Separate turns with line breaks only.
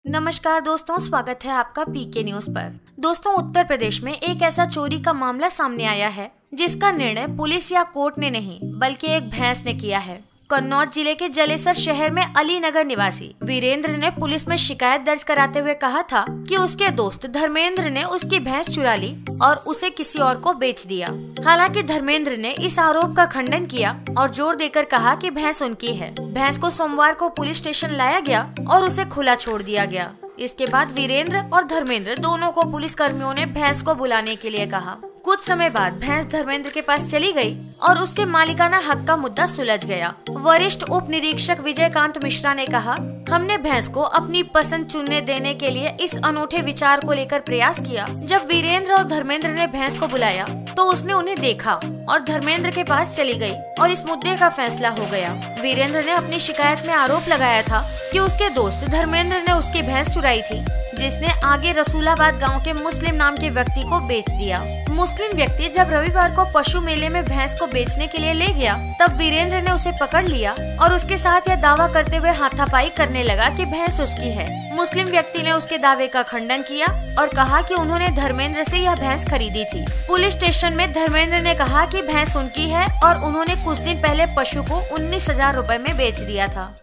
नमस्कार दोस्तों, स्वागत है आपका पीके न्यूज पर। दोस्तों, उत्तर प्रदेश में एक ऐसा चोरी का मामला सामने आया है जिसका निर्णय पुलिस या कोर्ट ने नहीं बल्कि एक भैंस ने किया है। कन्नौज जिले के जलेसर शहर में अली नगर निवासी वीरेंद्र ने पुलिस में शिकायत दर्ज कराते हुए कहा था कि उसके दोस्त धर्मेंद्र ने उसकी भैंस चुरा ली और उसे किसी और को बेच दिया। हालांकि धर्मेंद्र ने इस आरोप का खंडन किया और जोर देकर कहा कि भैंस उनकी है। भैंस को सोमवार को पुलिस स्टेशन लाया गया और उसे खुला छोड़ दिया गया। इसके बाद वीरेंद्र और धर्मेंद्र दोनों को पुलिस कर्मियों ने भैंस को बुलाने के लिए कहा। कुछ समय बाद भैंस धर्मेंद्र के पास चली गई और उसके मालिकाना हक का मुद्दा सुलझ गया। वरिष्ठ उप निरीक्षक विजयकांत मिश्रा ने कहा, हमने भैंस को अपनी पसंद चुनने देने के लिए इस अनूठे विचार को लेकर प्रयास किया। जब वीरेंद्र और धर्मेंद्र ने भैंस को बुलाया तो उसने उन्हें देखा और धर्मेंद्र के पास चली गई और इस मुद्दे का फैसला हो गया। वीरेंद्र ने अपनी शिकायत में आरोप लगाया था कि उसके दोस्त धर्मेंद्र ने उसकी भैंस चुराई थी, जिसने आगे रसूलाबाद गांव के मुस्लिम नाम के व्यक्ति को बेच दिया। मुस्लिम व्यक्ति जब रविवार को पशु मेले में भैंस को बेचने के लिए ले गया, तब वीरेंद्र ने उसे पकड़ लिया और उसके साथ यह दावा करते हुए हाथापाई करने लगा कि भैंस उसकी है। मुस्लिम व्यक्ति ने उसके दावे का खंडन किया और कहा कि उन्होंने धर्मेंद्र से यह भैंस खरीदी थी। पुलिस स्टेशन में धर्मेंद्र ने कहा कि भैंस उनकी है और उन्होंने कुछ दिन पहले पशु को 19,000 रुपए में बेच दिया था।